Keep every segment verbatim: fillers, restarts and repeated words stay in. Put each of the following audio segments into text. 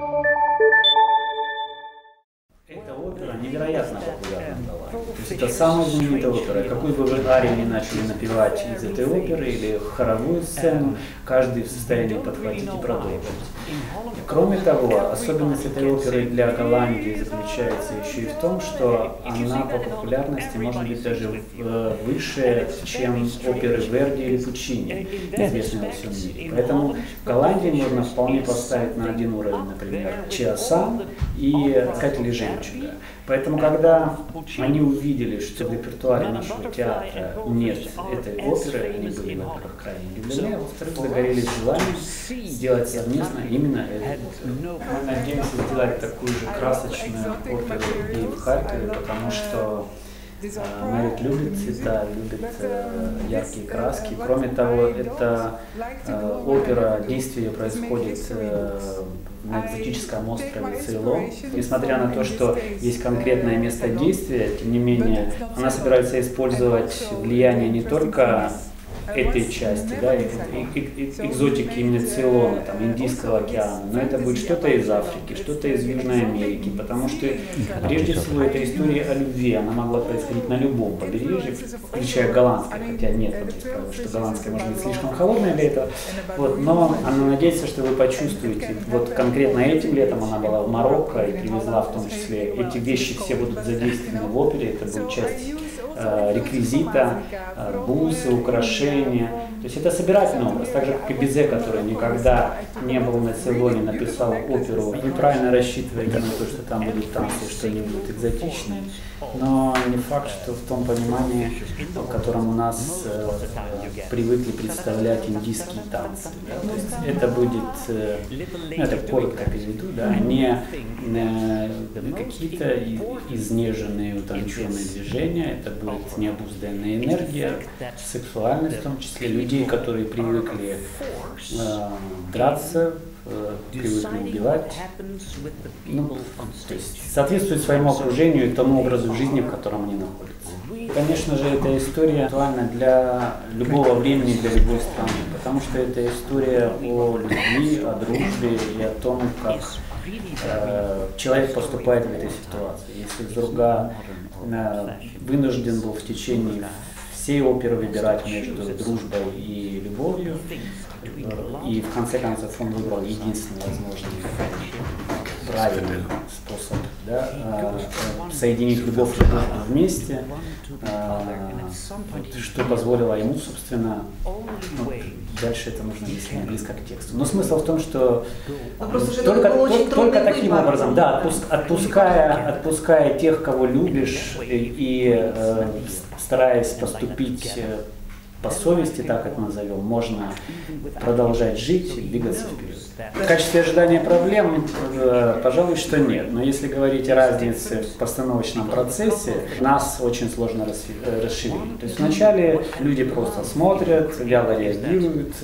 Эта опера невероятно популярна в Голландии. То есть это самая знаменитая опера. Какой бы вы арию не начали напевать из этой оперы или хоровую сцену, каждый в состоянии подхватить и продолжить. Кроме того, особенность этой оперы для Голландии заключается еще и в том, что она по популярности может быть даже выше, чем оперы Верди или Пуччини, известные во всем мире. Поэтому в Голландии можно вполне поставить на один уровень, например, Чиасан и «Искатели жемчуга». Поэтому, когда они увидели, что в репертуаре нашего театра нет этой оперы, они были, во-первых, крайне удивлены, а во-вторых, загорелись желанием сделать совместно именно эту оперу. Мы надеемся сделать такую же красочную оперу и в Харькове, потому что Мэрит любит цвета, любит э, яркие краски. Кроме того, эта э, опера, действие происходит э, на экзотическом острове Цейлон. Несмотря на то, что есть конкретное место действия, тем не менее, она собирается использовать влияние не только этой части, да, экзотики именно Цейлона, там, Индийского океана, но это будет что-то из Африки, что-то из Южной Америки, потому что прежде всего это история о любви, она могла происходить на любом побережье, включая голландское, хотя нет, вот есть правда, что голландское может быть слишком холодное для этого, вот, но она надеется, что вы почувствуете, вот конкретно этим летом она была в Марокко и привезла в том числе, эти вещи все будут задействованы в опере, это будет часть реквизита, бусы, украшения. То есть это собирательный образ, так же как и Бизе, который никогда не был на Цейлоне, написал оперу. Вы правильно рассчитываете на то, что там будут танцы, что они будут экзотичные, но не факт, что в том понимании, в котором у нас э, привыкли представлять индийские танцы. Да? То есть это будет, э, ну, это коротко переведу, да, не э, какие-то изнеженные, утонченные движения, это будет необузданная энергия, сексуальность в том числе, людей, которые привыкли э, драться, э, привыкли убивать, ну, то есть соответствует своему окружению и тому образу жизни, в котором они находятся. Конечно же, эта история актуальна для любого времени, для любой страны, потому что это история о любви, о дружбе и о том, как э, человек поступает в этой ситуации. Если Зурга э, вынужден был в течение всей оперы выбирать между дружбой и любовью, и в конце концов он выбрал единственный возможный правильный способ, да, соединить любовь и дружбу вместе, что позволило ему, собственно, ну, дальше это нужно если не близко к тексту. Но смысл в том, что только, только, только таким образом, да, отпуск, отпуская, отпуская тех, кого любишь, и, и э, стараясь поступить по совести, так это назовем, можно продолжать жить и двигаться вперед. В качестве ожидания проблем, пожалуй, что нет. Но если говорить о разнице в постановочном процессе, нас очень сложно расшевелить. То есть вначале люди просто смотрят, вяло реагируют,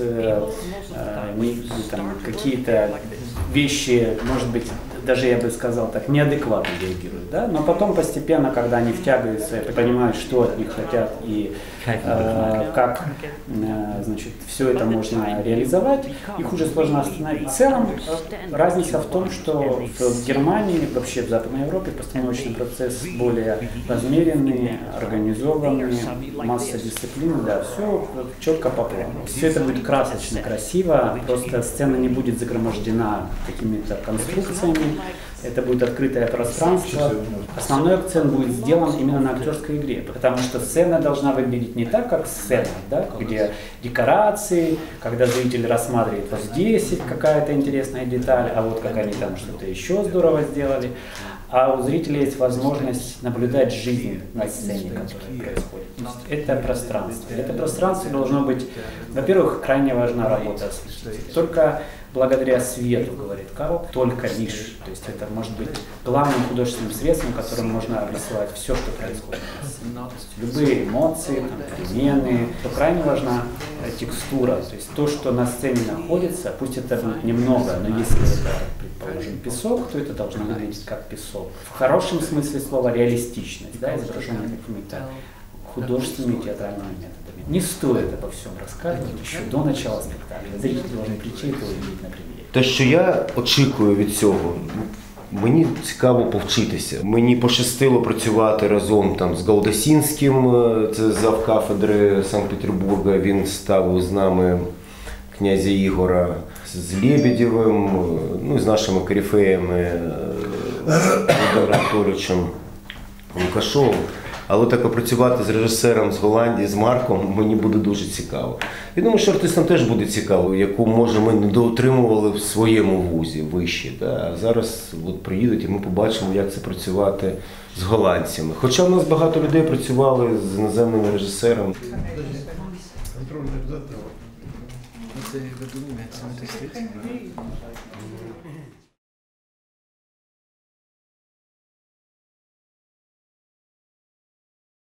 какие-то вещи, может быть, даже я бы сказал так, неадекватно реагируют, да? Но потом постепенно, когда они втягиваются и понимают, что от них хотят и э, как э, значит, все это можно реализовать, их уже сложно остановить. В целом разница в том, что в Германии, вообще в Западной Европе постановочный процесс более размеренный, организованный, масса дисциплины, да, все четко по плану. Все это будет красочно, красиво, просто сцена не будет загромождена какими-то конструкциями. Это будет открытое пространство. Основной акцент будет сделан именно на актерской игре, потому что сцена должна выглядеть не так, как сцена, да, где декорации, когда зритель рассматривает вот здесь какая-то интересная деталь, а вот как они там что-то еще здорово сделали. А у зрителя есть возможность наблюдать жизнь на сцене, которая происходит. Это пространство. Это пространство должно быть, во-первых, крайне важна работа осветителя. Только благодаря свету, говорит Карл, только лишь. То есть это может быть главным художественным средством, которым можно обрисовать все, что происходит на сцене. Любые эмоции, там, перемены. То крайне важна текстура, то есть то, что на сцене находится, пусть это будет немного, но если это, предположим, песок, то это должно выглядеть как песок. В хорошем смысле слова реалистичность, да, изображение какими-то художественными театральными методами. Не стоит обо всем рассказывать еще до начала спектакля. Зритель должен прийти и это увидеть на премьере. Те, що я очікую від цього, мені цікаво повчитися. Мені пощастило працювати разом там з Галдасінським, це зав кафедри Санкт-Петербурга, він ставив з нами князя Ігора, з Лебедєвим, ну, з нашими корифеями, Володимиром Анатолійовичем Лукашовим. Але так працювати з режисером з Голландії, з Марком, мені буде дуже цікаво. Я думаю, що артистам теж буде цікаво, яку, може, ми не доотримували в своєму вузі вищі. Да? А зараз от приїдуть і ми побачимо, як це працювати з голландцями. Хоча в нас багато людей працювали з іноземними режисерами. Це, ви думаєте, це не